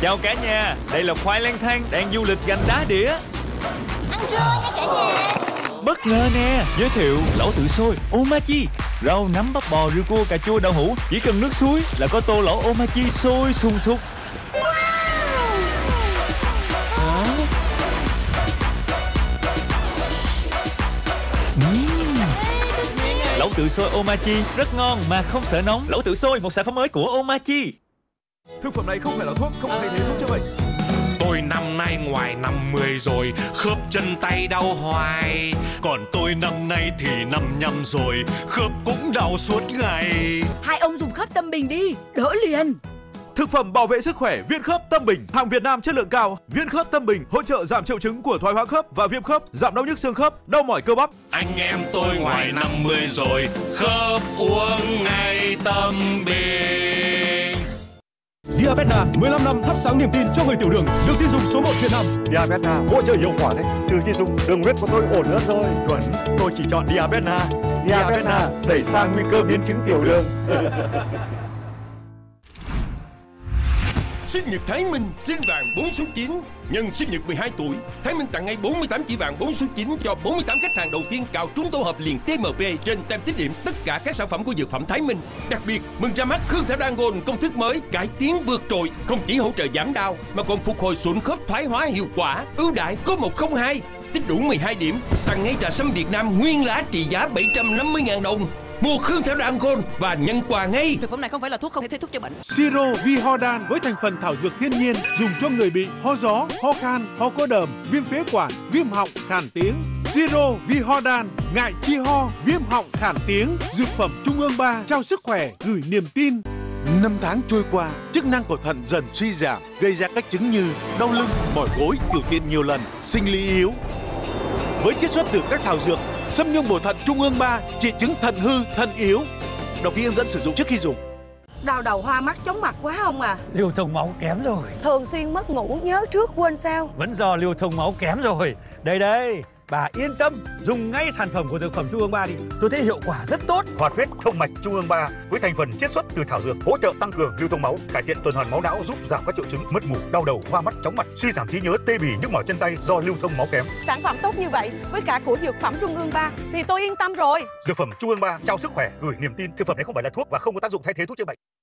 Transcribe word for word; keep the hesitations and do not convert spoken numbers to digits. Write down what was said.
Chào cả nhà, đây là Khoai Lang Thang đang du lịch gành đá đĩa. Ăn trưa nha cả nhà. Bất ngờ nè, giới thiệu lẩu tự sôi Omachi. Rau nấm bắp bò riêu cua cà chua đậu hũ, chỉ cần nước suối là có tô lẩu Omachi sôi sùng sục. Hả? Uhm. Lẩu tự sôi Omachi rất ngon mà không sợ nóng. Lẩu tự sôi, một sản phẩm mới của Omachi. Thực phẩm này không phải là thuốc, không thay thế thuốc chữa bệnh. Tôi năm nay ngoài năm mươi rồi, khớp chân tay đau hoài. Còn tôi năm nay thì năm nhăm rồi, khớp cũng đau suốt ngày. Hai ông dùng khớp Tâm Bình đi, đỡ liền. Thực phẩm bảo vệ sức khỏe Viên khớp Tâm Bình, hàng Việt Nam chất lượng cao. Viên khớp Tâm Bình hỗ trợ giảm triệu chứng của thoái hóa khớp và viêm khớp, giảm đau nhức xương khớp, đau mỏi cơ bắp. Anh em tôi ngoài năm mươi rồi, khớp uống ngay Tâm Bình. Diabetna, mười lăm năm thắp sáng niềm tin cho người tiểu đường, được tin dùng số một Việt Nam. Diabetna hỗ trợ hiệu quả đấy. Từ khi dùng, đường huyết của tôi ổn nữa rồi. Chuẩn, tôi chỉ chọn Diabetna. Diabetna đẩy sang nguy cơ biến chứng tiểu đường. Sinh nhật Thái Minh trên vàng bốn số chín. Nhân sinh nhật mười hai tuổi, Thái Minh tặng ngay bốn mươi tám chỉ vàng bốn số chín cho bốn mươi tám khách hàng đầu tiên cào trúng tổ hợp liền tê em pê trên tem tích điểm tất cả các sản phẩm của dược phẩm Thái Minh. Đặc biệt, mừng ra mắt Khương Thảo Đan Gold công thức mới cải tiến vượt trội, không chỉ hỗ trợ giảm đau mà còn phục hồi sụn khớp thoái hóa hiệu quả. Ưu đãi có một không hai, tích đủ mười hai điểm, tặng ngay trà sâm Việt Nam nguyên lá trị giá bảy trăm năm mươi nghìn đồng. Mua Khương Thảo Đan Gold và nhận quà ngay. Thực phẩm này không phải là thuốc, không thể thay thuốc chữa bệnh. Siro Vihodan với thành phần thảo dược thiên nhiên, dùng cho người bị ho gió, ho khan, ho có đờm, viêm phế quản, viêm họng, khản tiếng. Siro Vihodan, ngại chi ho, viêm họng, khản tiếng. Dược phẩm Trung ương ba trao sức khỏe, gửi niềm tin. Năm tháng trôi qua, chức năng của thận dần suy giảm, gây ra các chứng như đau lưng, mỏi gối, tiểu tiện nhiều lần, sinh lý yếu. Với chiết xuất từ các thảo dược, Sâm Nhung Bổ Thận Trung ương ba trị chứng thận hư, thận yếu. Đọc kỹ hướng dẫn sử dụng trước khi dùng. Đau đầu hoa mắt chóng mặt quá không à? Lưu thông máu kém rồi. Thường xuyên mất ngủ, nhớ trước quên sau. Vẫn do lưu thông máu kém rồi. Đây đây, bà yên tâm, dùng ngay sản phẩm của dược phẩm Trung ương ba đi. Tôi thấy hiệu quả rất tốt. Hoạt huyết thông mạch Trung ương ba với thành phần chiết xuất từ thảo dược, hỗ trợ tăng cường lưu thông máu, cải thiện tuần hoàn máu não, giúp giảm các triệu chứng mất ngủ, đau đầu, hoa mắt, chóng mặt, suy giảm trí nhớ, tê bì, nhức mỏi chân tay do lưu thông máu kém. Sản phẩm tốt như vậy với cả của dược phẩm Trung ương ba thì tôi yên tâm rồi. Dược phẩm Trung ương ba trao sức khỏe, gửi niềm tin. Thực phẩm này không phải là thuốc và không có tác dụng thay thế thuốc chữa bệnh.